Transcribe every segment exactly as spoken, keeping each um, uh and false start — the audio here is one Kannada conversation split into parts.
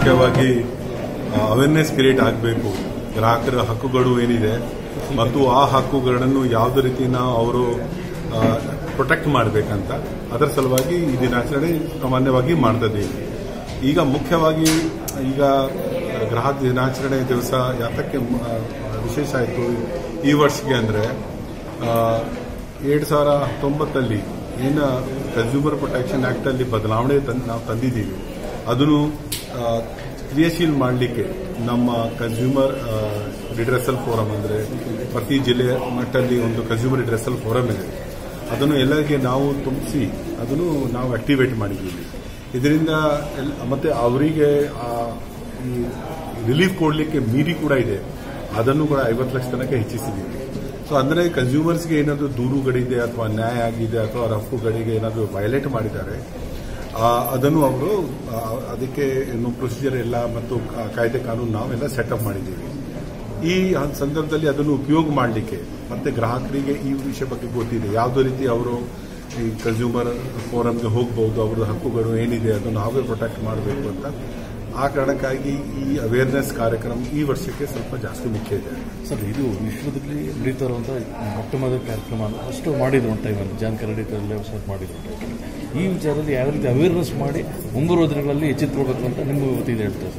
ಮುಖ್ಯವಾಗಿ ಅವೇರ್ನೆಸ್ ಕ್ರಿಯೇಟ್ ಆಗಬೇಕು. ಗ್ರಾಹಕರ ಹಕ್ಕುಗಳು ಏನಿದೆ ಮತ್ತು ಆ ಹಕ್ಕುಗಳನ್ನು ಯಾವುದೇ ರೀತಿನ ಅವರು ಪ್ರೊಟೆಕ್ಟ್ ಮಾಡಬೇಕಂತ ಅದರ ಸಲುವಾಗಿ ಈ ದಿನಾಚರಣೆ ಸಾಮಾನ್ಯವಾಗಿ ಮಾಡ್ತಿದ್ದೀವಿ. ಈಗ ಮುಖ್ಯವಾಗಿ ಈಗ ಗ್ರಾಹಕ ದಿನಾಚರಣೆ ದಿವಸ ಯಾತಕ್ಕೆ ವಿಶೇಷ ಆಯಿತು ಈ ವರ್ಷಕ್ಕೆ ಅಂದರೆ ಎರಡು ಸಾವಿರ ಹತ್ತೊಂಬತ್ತಲ್ಲಿ ಏನು ಕನ್ಸ್ಯೂಮರ್ ಪ್ರೊಟೆಕ್ಷನ್ ಆಕ್ಟಲ್ಲಿ ಬದಲಾವಣೆ ನಾವು ತಂದಿದ್ದೀವಿ ಅದನ್ನು ಕ್ರಿಯಾಶೀಲ ಮಾಡಲಿಕ್ಕೆ ನಮ್ಮ ಕನ್ಸ್ಯೂಮರ್ ರಿಡ್ರೆಸಲ್ ಫೋರಮ್ ಅಂದರೆ ಪ್ರತಿ ಜಿಲ್ಲೆ ಮಟ್ಟದಲ್ಲಿ ಒಂದು ಕನ್ಸ್ಯೂಮರ್ ರಿಡ್ರೆಸಲ್ ಫೋರಮ್ ಇದೆ. ಅದನ್ನು ಎಲ್ಲರಿಗೆ ನಾವು ತುಂಬಿಸಿ ಅದನ್ನು ನಾವು ಆಕ್ಟಿವೇಟ್ ಮಾಡಿದ್ದೀವಿ. ಇದರಿಂದ ಮತ್ತೆ ಅವರಿಗೆ ಈ ರಿಲೀಫ್ ಕೊಡಲಿಕ್ಕೆ ಮೀರಿ ಕೂಡ ಇದೆ, ಅದನ್ನು ಕೂಡ ಐವತ್ತು ಲಕ್ಷ ತನಕ ಹೆಚ್ಚಿಸಿದ್ದೀವಿ. ಸೊ ಅಂದರೆ ಕನ್ಸ್ಯೂಮರ್ಸ್ಗೆ ಏನಾದರೂ ದೂರುಗಳಿದೆ ಅಥವಾ ನ್ಯಾಯ ಆಗಿದೆ ಅಥವಾ ಅವರ ಹಕ್ಕುಗಳಿಗೆ ಏನಾದರೂ ವಯಲೇಟ್ ಮಾಡಿದ್ದಾರೆ ಅದನ್ನು ಅವರು ಅದಕ್ಕೆ ಏನು ಪ್ರೊಸೀಜರ್ ಎಲ್ಲ ಮತ್ತು ಕಾಯ್ದೆ ಕಾನೂನು ನಾವೆಲ್ಲ ಸೆಟಪ್ ಮಾಡಿದ್ದೀವಿ. ಈ ಸಂದರ್ಭದಲ್ಲಿ ಅದನ್ನು ಉಪಯೋಗ ಮಾಡಲಿಕ್ಕೆ ಮತ್ತೆ ಗ್ರಾಹಕರಿಗೆ ಈ ವಿಷಯ ಬಗ್ಗೆ ಗೊತ್ತಿದೆ, ಯಾವುದೇ ರೀತಿ ಅವರು ಈ ಕನ್ಸ್ಯೂಮರ್ ಫೋರಮ್ಗೆ ಹೋಗಬಹುದು, ಅವರ ಹಕ್ಕುಗಳು ಏನಿದೆ ಅದನ್ನು ನಾವೇ ಪ್ರೊಟೆಕ್ಟ್ ಮಾಡಬೇಕು ಅಂತ ಆ ಕಾರಣಕ್ಕಾಗಿ ಈ ಅವೇರ್ನೆಸ್ ಕಾರ್ಯಕ್ರಮ ಈ ವರ್ಷಕ್ಕೆ ಸ್ವಲ್ಪ ಜಾಸ್ತಿ ಮುಖ್ಯ ಇದೆ. ಸರ್, ಇದು ವಿಶ್ವದಲ್ಲಿ ನಡೀತಾ ಇರುವಂತಹ ಮೊಟ್ಟ ಮೊದಲ ಕಾರ್ಯಕ್ರಮ ಅಷ್ಟು ಮಾಡಿದ್ರು ಒಂದು ಟೈಮಲ್ಲಿ ಜಾನ್ ಕೆನಡಿಯಲ್ಲೇ ಸ್ಟಾರ್ಟ್ ಮಾಡಿದ್ರು. ಈ ವಿಚಾರದಲ್ಲಿ ಯಾವ ರೀತಿ ಅವೇರ್ನೆಸ್ ಮಾಡಿ ಮುಂಬರುವ ದಿನಗಳಲ್ಲಿ ಎಚ್ಚೆತ್ತುಕೋಬೇಕು ಅಂತ ನಿಮ್ಮ ವತಿಯಿಂದ ಹೇಳ್ತಾರೆ?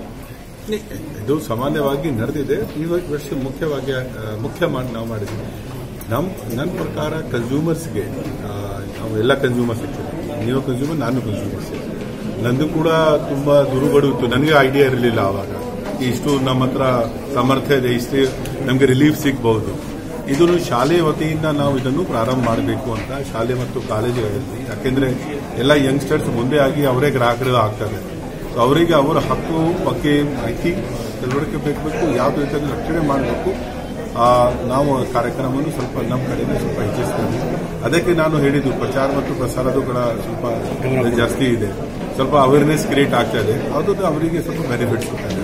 ಇದು ಸಾಮಾನ್ಯವಾಗಿ ನಡೆದಿದೆ. ಈ ವರ್ಷ ಮುಖ್ಯವಾಗಿ ಮುಖ್ಯ ಮಾಡಿ ನಾವು ಮಾಡಿದ್ವಿ. ನಮ್ಮ ನನ್ನ ಪ್ರಕಾರ ಕನ್ಸ್ಯೂಮರ್ಸ್ಗೆ ನಾವು ಎಲ್ಲ ಕನ್ಸ್ಯೂಮರ್ಸ್ ಇರ್ತೀವಿ, ನೀವು ಕನ್ಸ್ಯೂಮರ್ ನಾನು ಕನ್ಸ್ಯೂಮರ್ಸ್. ನಂದು ಕೂಡ ತುಂಬಾ ದೂರುಗಳು ಇತ್ತು, ನನಗೆ ಐಡಿಯಾ ಇರಲಿಲ್ಲ ಆವಾಗ ಇಷ್ಟು ನಮ್ಮ ಹತ್ರ ಸಾಮರ್ಥ್ಯ ಇದೆ, ಇಷ್ಟು ನಮಗೆ ರಿಲೀಫ್ ಸಿಗಬಹುದು. ಇದನ್ನು ಶಾಲೆ ವತಿಯಿಂದ ನಾವು ಇದನ್ನು ಪ್ರಾರಂಭ ಮಾಡಬೇಕು ಅಂತ ಶಾಲೆ ಮತ್ತು ಕಾಲೇಜುಗಳಲ್ಲಿ, ಯಾಕೆಂದ್ರೆ ಎಲ್ಲ ಯಂಗ್ಸ್ಟರ್ಸ್ ಮುಂದೆ ಆಗಿ ಅವರೇ ಗ್ರಾಹಕರು ಆಗ್ತಾರೆ. ಸೊ ಅವರಿಗೆ ಅವರ ಹಕ್ಕು ಬಗ್ಗೆ ಮಾಹಿತಿ ತಿಳುವಳಿಕೆ ಬೇಕು, ಯಾವುದೇ ರೀತಿಯಲ್ಲಿ ರಕ್ಷಣೆ ಮಾಡಬೇಕು. ನಾವು ಕಾರ್ಯಕ್ರಮವನ್ನು ಸ್ವಲ್ಪ ನಮ್ಮ ಕಡೆಯಿಂದ ಸ್ವಲ್ಪ ಹೆಚ್ಚಿಸ್ತೇವೆ. ಅದಕ್ಕೆ ನಾನು ಹೇಳಿದ್ದು ಪ್ರಚಾರ ಮತ್ತು ಪ್ರಸಾರದ್ದು ಕೂಡ ಸ್ವಲ್ಪ ಜಾಸ್ತಿ ಇದೆ, ಸ್ವಲ್ಪ ಅವೇರ್ನೆಸ್ ಕ್ರಿಯೇಟ್ ಆಗ್ತಾ ಇದೆ, ಅದು ಅವರಿಗೆ ಸ್ವಲ್ಪ ಬೆನಿಫಿಟ್ಸ್ ಇದೆ.